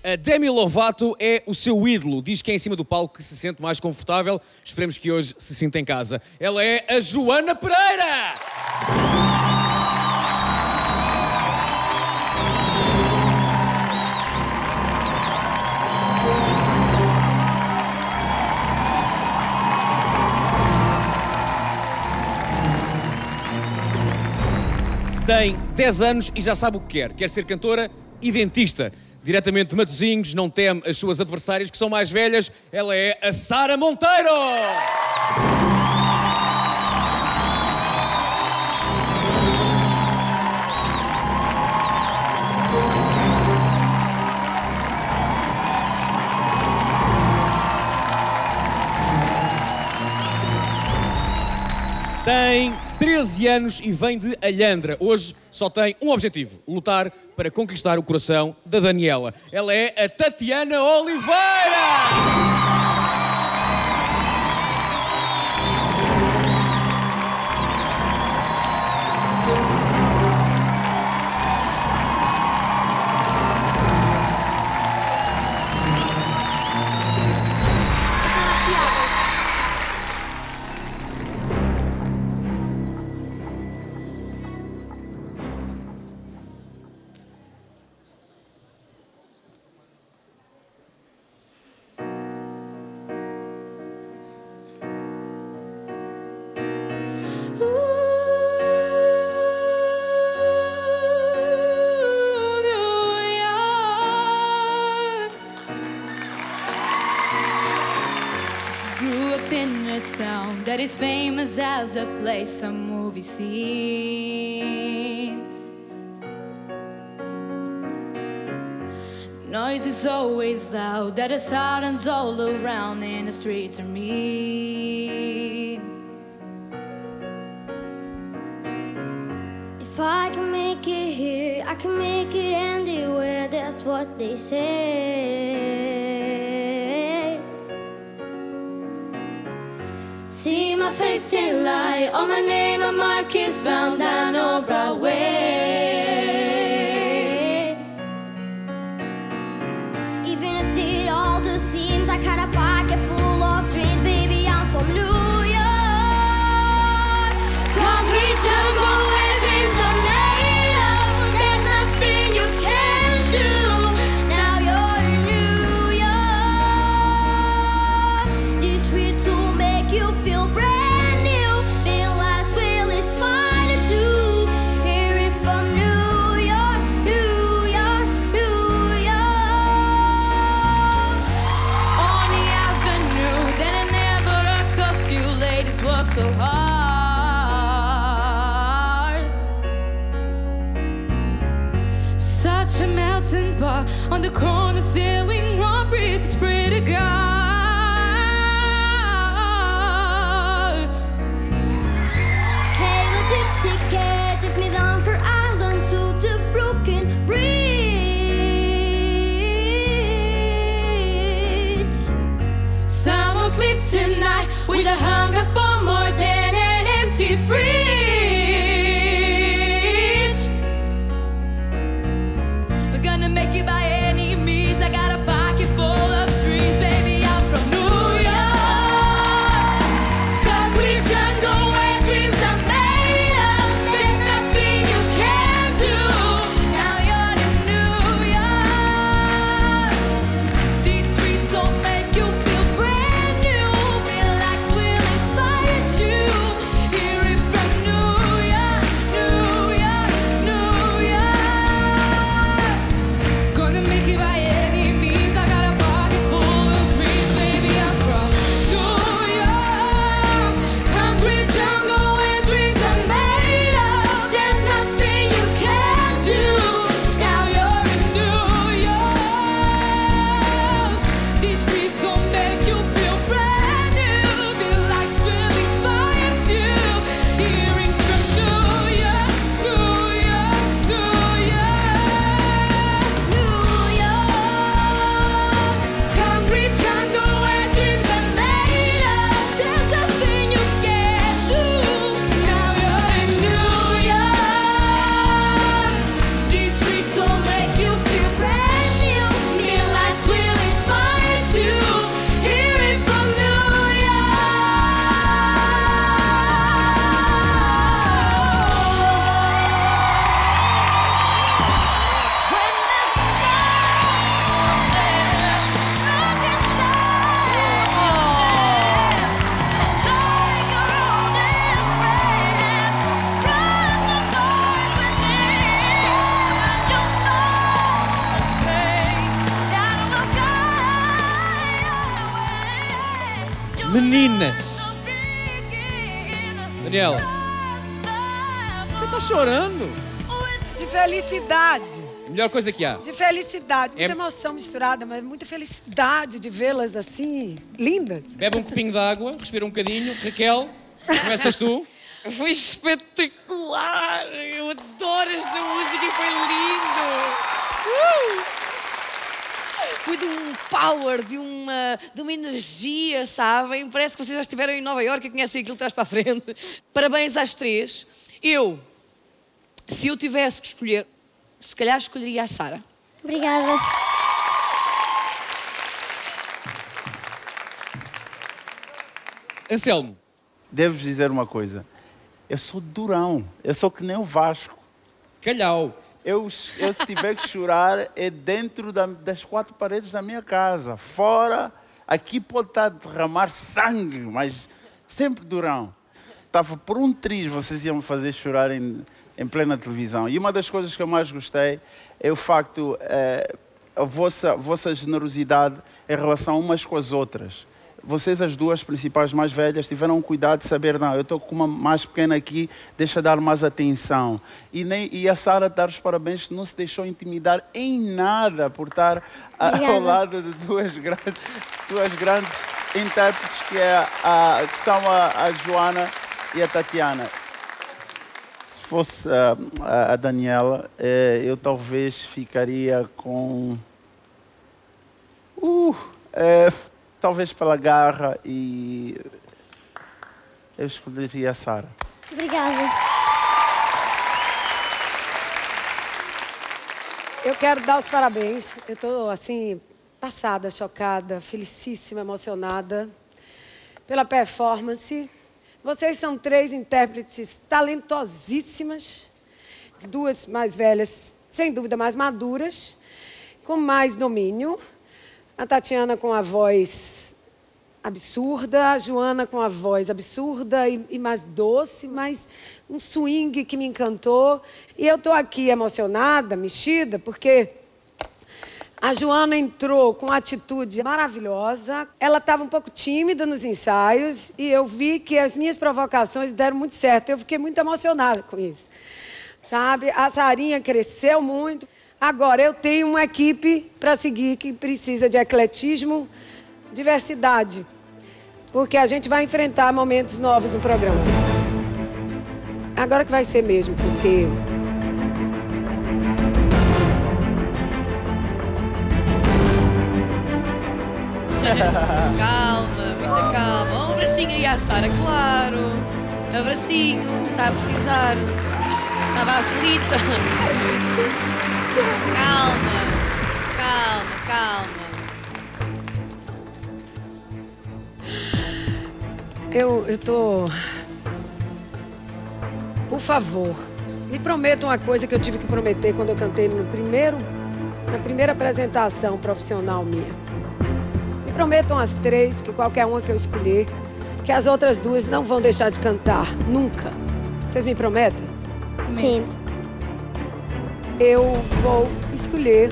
A Demi Lovato é o seu ídolo. Diz que é em cima do palco que se sente mais confortável. Esperemos que hoje se sinta em casa. Ela é a Joana Pereira! Tem 10 anos e já sabe o que quer. Quer ser cantora e dentista. Diretamente de Matosinhos, não teme as suas adversárias que são mais velhas. Ela é a Sara Monteiro! Tem 13 anos e vem de Alhandra. Hoje só tem um objetivo: lutar para conquistar o coração da Daniela. Ela é a Tatiana Oliveira! Grew up in a town that is famous as a place of movie scenes. Noise is always loud, that is sirens all around, and the streets are mean. If I can make it here, I can make it anywhere, that's what they say. See my face in light, on my name a mark is found down on Broadway. Even if it all just seems I got a pocket full of dreams, baby, I'm from New York. Concrete jungle where dreams are made of, there's nothing you can do. Now you're in New York. These streets will make you feel brand new. Big lies will inspire to hear it from New York, New York, New York. On the avenue, then I never a curfew, ladies work so hard. Such a melting pot on the corner ceiling, one bridge, it's pretty God. Hey, the ticket takes me down for Island to the Brooklyn Bridge. Someone sleeps tonight with a hunger for more than an empty fridge. We're gonna make it by any means. I got a pocket full of dreams, baby. I'm from New York. Concrete jungle where dreams are made of. There's nothing you can do. Now you're in New York. These streets will make you feel brand new. Feel like will inspire. meninas. Daniela, você tá chorando? De felicidade. A melhor coisa que há. De felicidade. Muita É- emoção misturada, mas muita felicidade de vê-las assim, lindas. Bebe um copinho de água, respira um bocadinho. Raquel, começas tu. Foi espetacular! Eu adoro esta música e foi lindo! Foi de um power, de uma energia, sabem? Parece que vocês já estiveram em Nova Iorque e conhecem aquilo de trás para a frente. Parabéns às três. Se eu tivesse que escolher, se calhar escolheria a Sara. Obrigada. Anselmo, Devo dizer uma coisa. Eu sou durão. Eu sou que nem o Vasco. calhau. Eu se tiver que chorar, é dentro das quatro paredes da minha casa. Fora, aqui pode estar a derramar sangue, mas sempre durão. Estava por um triz, vocês iam me fazer chorar em plena televisão. E uma das coisas que eu mais gostei é o facto, a vossa generosidade em relação umas com as outras. Vocês, as duas principais mais velhas, tiveram cuidado de saber, não, eu estou com uma mais pequena aqui, deixa dar mais atenção. E a Sara dar os parabéns, que não se deixou intimidar em nada por estar ao lado de duas grandes intérpretes, que são a Joana e a Tatiana. Se fosse a Daniela, eu talvez ficaria com... talvez pela garra, e eu escolheria a Sara. Obrigada. Eu quero dar os parabéns. Eu estou, assim, passada, chocada, felicíssima, emocionada pela performance. Vocês são três intérpretes talentosíssimas, as duas mais velhas, sem dúvida, mais maduras, com mais domínio. A Tatiana com a voz absurda, a Joana com a voz absurda e mais doce, mais um swing que me encantou. E eu estou aqui emocionada, mexida, porque a Joana entrou com uma atitude maravilhosa. Ela estava um pouco tímida nos ensaios e eu vi que as minhas provocações deram muito certo. Eu fiquei muito emocionada com isso. Sabe? A Sarinha cresceu muito. Agora, eu tenho uma equipe para seguir que precisa de ecletismo, diversidade, porque a gente vai enfrentar momentos novos no programa. Agora que vai ser mesmo, porque... Calma, muita calma. Um abracinho aí à Sara, claro. Abracinho, está a precisar. Estava aflita. Calma, calma. Eu tô... Por favor, me prometa uma coisa que eu tive que prometer quando eu cantei na primeira apresentação profissional minha. Me prometam as três, que qualquer uma que eu escolher, que as outras duas não vão deixar de cantar, nunca. Vocês me prometem? Sim. Eu vou escolher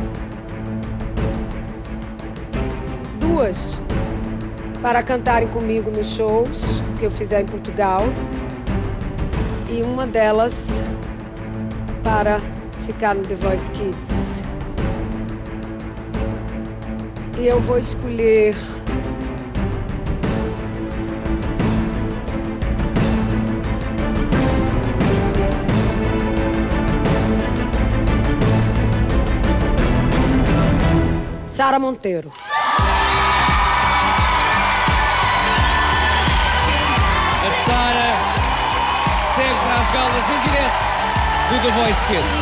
duas para cantarem comigo nos shows que eu fizer em Portugal e uma delas para ficar no The Voice Kids. E eu vou escolher Sara Monteiro. A Sara segue para as galas em direto do The Voice Kids.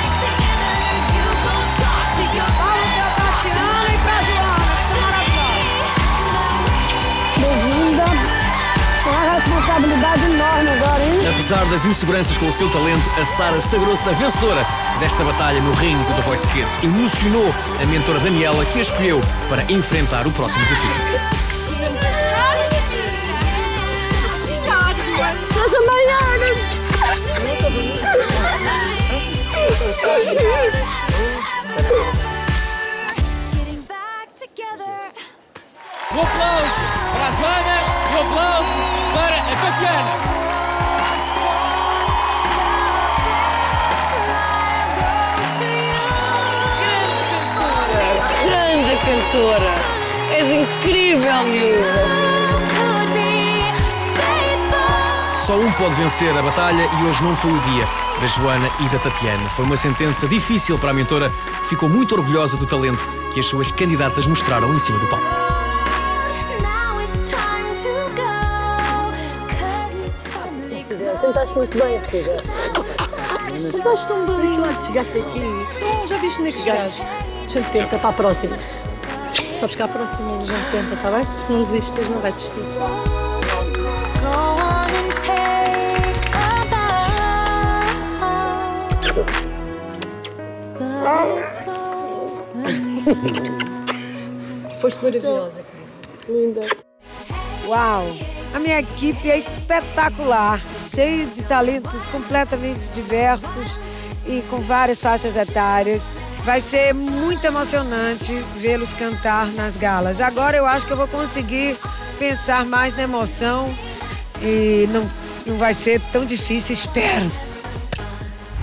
Tatiana e pra Joana, que são maravilhosas. Bem-vinda. Com uma responsabilidade enorme agora, hein? Apesar das inseguranças com o seu talento, a Sara sagrou-se a vencedora desta batalha no ringue do The Voice Kids. Emocionou a mentora Daniela, que a escolheu para enfrentar o próximo desafio. Getting back together. Um aplauso para a Joana cantora. És incrível, miúda. Só um pode vencer a batalha e hoje não foi o dia da Joana e da Tatiana. Foi uma sentença difícil para a mentora, que ficou muito orgulhosa do talento que as suas candidatas mostraram em cima do palco. Cantaste muito bem, filha. Cantaste tão bem. Chegaste aqui. Não, já viste onde é que chegaste? A gente tenta para a próxima. Sabes que à próxima a gente tenta, está bem? Não desistas, não vai desistir. Foste maravilhosa, querida. Linda. Uau! A minha equipe é espetacular, cheia de talentos completamente diversos e com várias faixas etárias. Vai ser muito emocionante vê-los cantar nas galas. Agora eu acho que eu vou conseguir pensar mais na emoção e não vai ser tão difícil, espero.